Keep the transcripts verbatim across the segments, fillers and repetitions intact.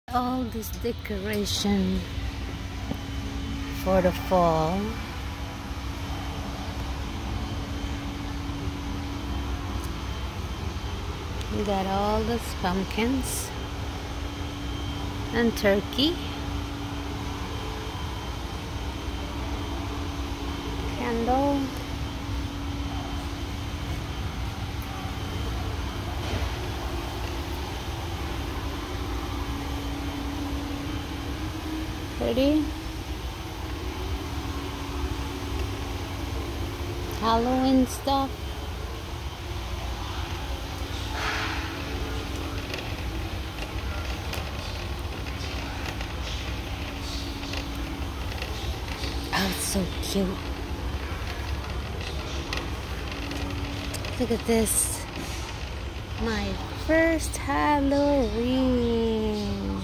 all this decoration for the fall. We got all these pumpkins and turkey, candle, pretty Halloween stuff. Oh, it's so cute. Look at this. My first Halloween.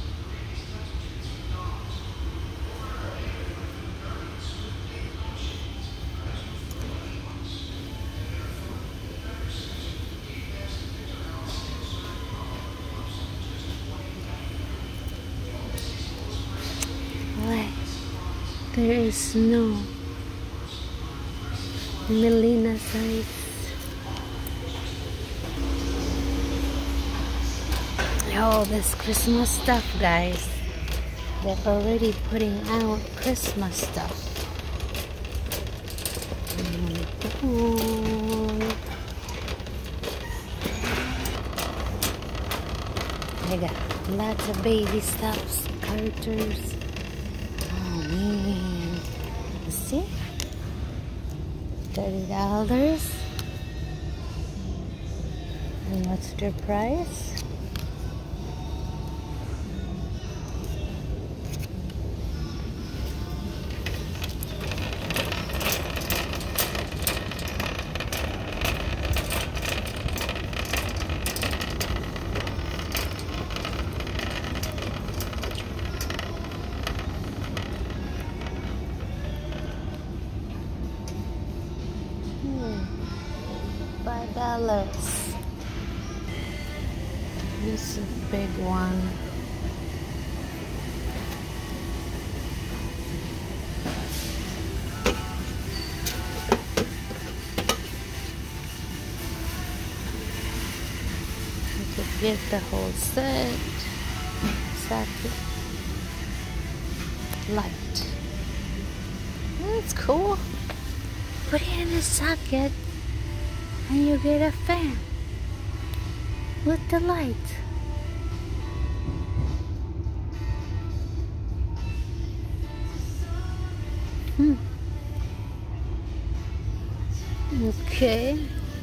What? There is snow. Melina size. Oh, this Christmas stuff, guys. They're already putting out Christmas stuff. They got lots of baby stuffs, Carters. Oh man. You see? thirty dollars. And what's their price? Five dollars. This is a big one. You could get the whole set. Socket light. That's cool. Put it in a socket. And you get a fan with the light. Hmm. Okay.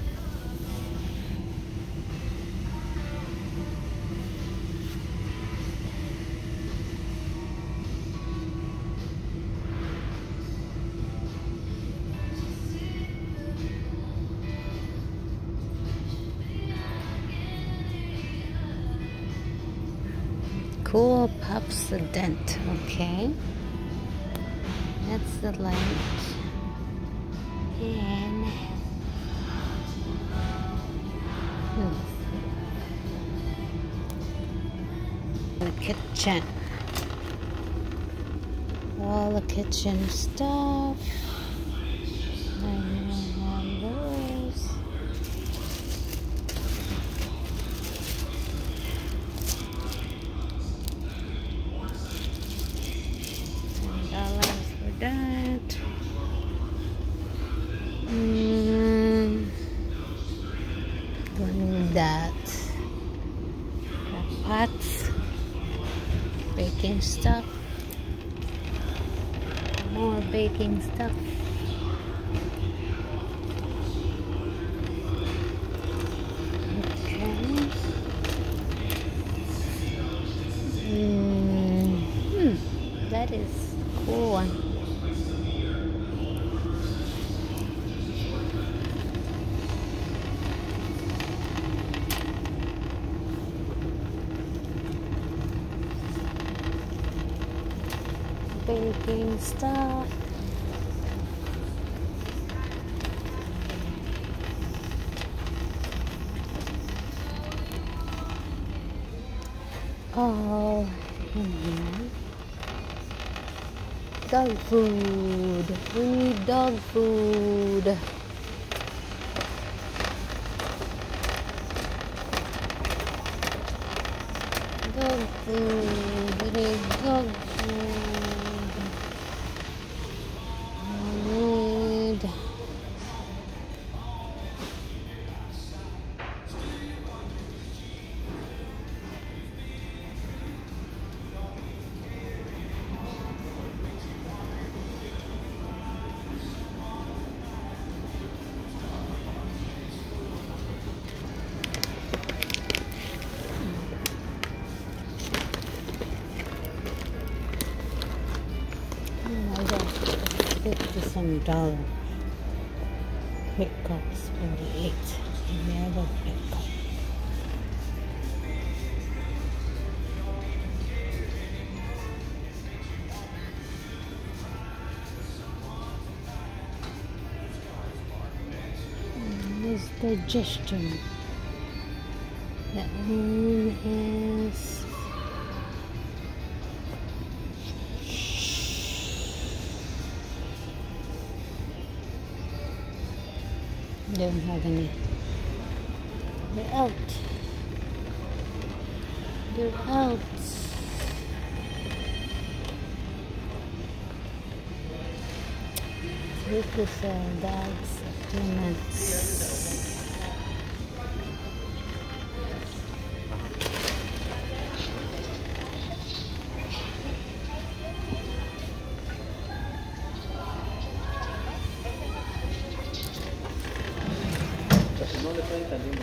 Cool Pops a dent. Okay. That's the light. And hmm. the kitchen. All the kitchen stuff. I have those. That mm, don't need that. Got pots, baking stuff, more baking stuff. Okay. Mm, hmm, that is a cool one. Baking stuff. all in here. Dog food. We need dog food. Dog food. We need dog food. We need. fifty-some dollar pickles forty-eight. Never pickle. This digestion. That one is don't have any. They're out. They're out. This is a dog supplements. No le pueden también.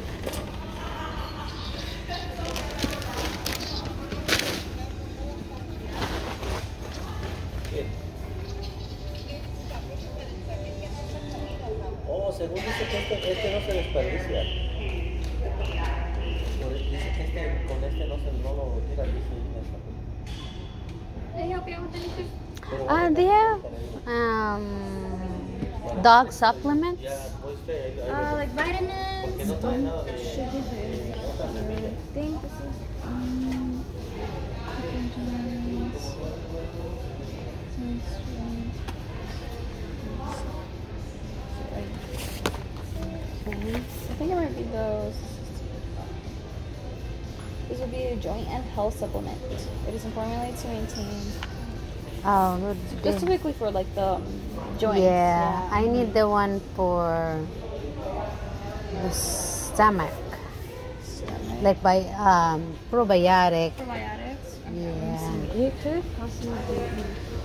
¿Qué? Oh, según dice que este, este no se desperdicia. Dice que este, con este no se no lo tira, dice. Can I help you out with anything? Uh, they have um, dog supplements. Uh, like vitamins. Should give it. I think this is. Um, I think it might be those. This would be a joint and health supplement. It is formulated to maintain. Oh, good. Just typically for like the um, joints. Yeah, Yeah. I need the one for the stomach, Stomach. like by um, probiotic. Probiotics. Yeah. It could possibly be.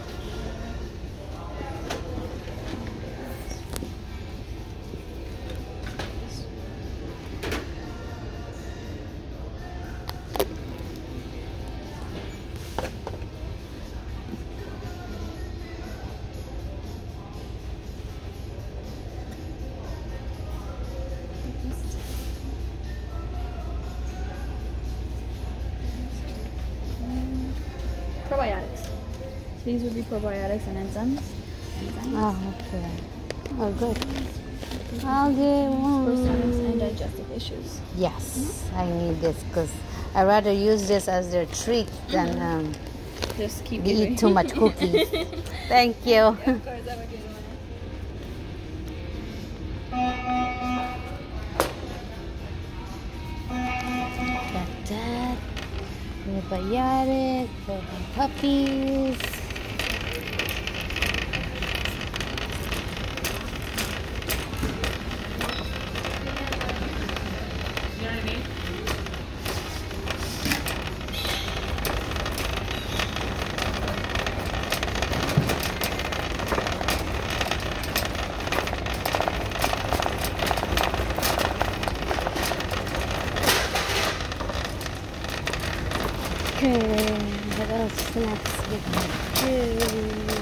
Probiotics. These would be probiotics and enzymes. enzymes. Oh, okay. Oh, good. I'll get For stomachs and one. digestive issues. Yes, I need this because I rather use this as their treat than um, Just keep they giving. eat too much cookies. Thank you. Of course, that would be the one. Got that. Probiotic for the puppies. You know what I mean? Okay, what else snacks we can do?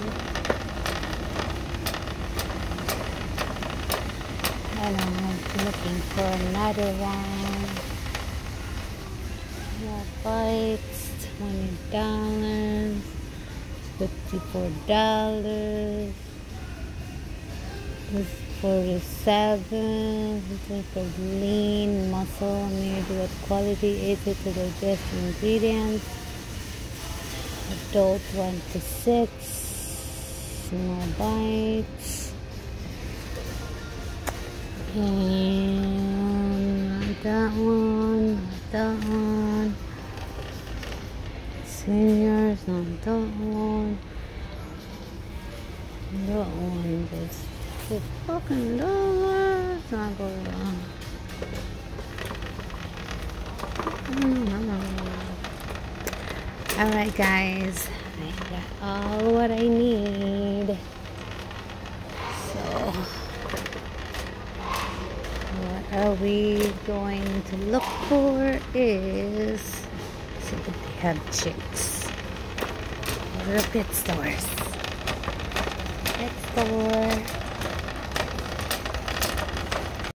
I don't know, I'm looking for another one. More bites, twenty dollars, fifty-four dollars. This forty-seven. For lean muscle made with quality, easy to digest ingredients. Adult one to six. Small bites. And not that one, not that one. Seniors, not that one. That one just fifty fucking dollars. Not go wrong. Alright guys, I got all what I need. So what are we going to look for is see if they have chicks. Go to pet stores. Pet store.